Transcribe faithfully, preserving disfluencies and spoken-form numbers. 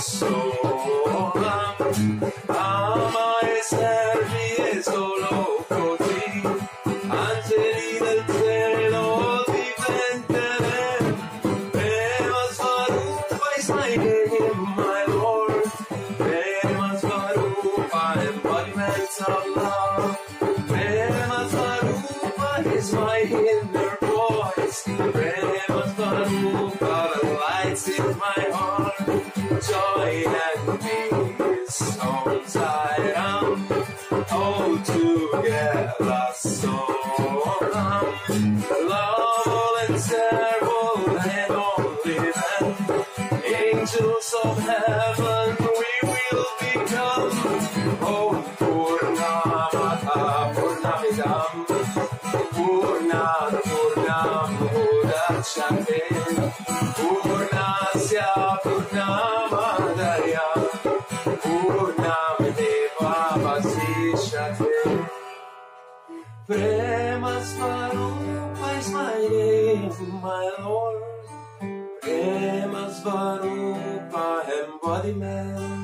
sola, ama e servi solo così, angeli del cielo diventeremo, Prema Svarupa is my name, my Lord, Prema Svarupa, embodiment of love, Prema Svarupa is my inner voice, Prema Svarupa, the lights in my heart, joy and peace, on Sairam, all together, so love and servo and only then, angels of heaven we will become, oh Purnamata Purnamidam, Purnam Purnam Udachyate, Purnasya Purnamadaya, Purnamideva Vasishyate. Prema Svarupa is my name, my Lord, Prema Svarupa embodiment